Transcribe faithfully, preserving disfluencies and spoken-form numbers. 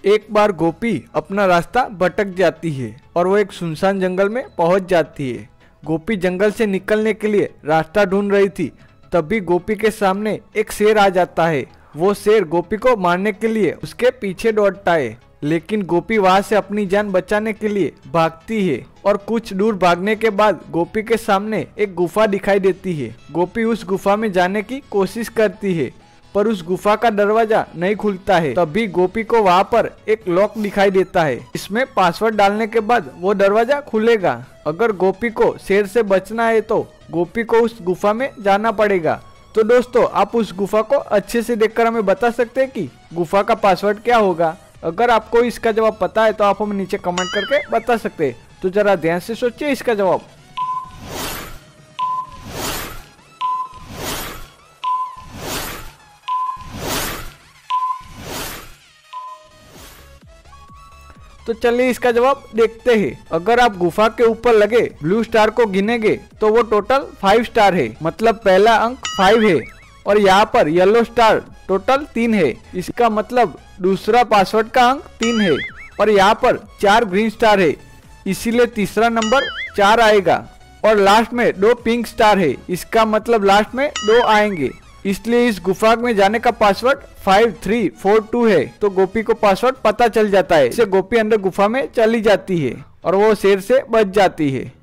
एक बार गोपी अपना रास्ता भटक जाती है और वो एक सुनसान जंगल में पहुंच जाती है। गोपी जंगल से निकलने के लिए रास्ता ढूंढ रही थी, तभी गोपी के सामने एक शेर आ जाता है। वो शेर गोपी को मारने के लिए उसके पीछे दौड़ता है, लेकिन गोपी वहां से अपनी जान बचाने के लिए भागती है और कुछ दूर भागने के बाद गोपी के सामने एक गुफा दिखाई देती है। गोपी उस गुफा में जाने की कोशिश करती है, पर उस गुफा का दरवाजा नहीं खुलता है। तभी गोपी को वहाँ पर एक लॉक दिखाई देता है। इसमें पासवर्ड डालने के बाद वो दरवाजा खुलेगा। अगर गोपी को शेर से बचना है तो गोपी को उस गुफा में जाना पड़ेगा। तो दोस्तों, आप उस गुफा को अच्छे से देखकर हमें बता सकते हैं कि गुफा का पासवर्ड क्या होगा। अगर आपको इसका जवाब पता है तो आप हमें नीचे कमेंट करके बता सकते हैं। तो जरा ध्यान से सोचिए इसका जवाब। तो चलिए इसका जवाब देखते हैं। अगर आप गुफा के ऊपर लगे ब्लू स्टार को गिनेंगे तो वो टोटल फाइव स्टार है, मतलब पहला अंक फाइव है। और यहाँ पर येलो स्टार टोटल तीन है, इसका मतलब दूसरा पासवर्ड का अंक तीन है। और यहाँ पर चार ग्रीन स्टार है, इसीलिए तीसरा नंबर चार आएगा। और लास्ट में दो पिंक स्टार है, इसका मतलब लास्ट में दो आएंगे। इसलिए इस गुफा में जाने का password five three four two है। तो गोपी को पासवर्ड पता चल जाता है। इससे गोपी अंदर गुफा में चली जाती है और वो शेर से बच जाती है।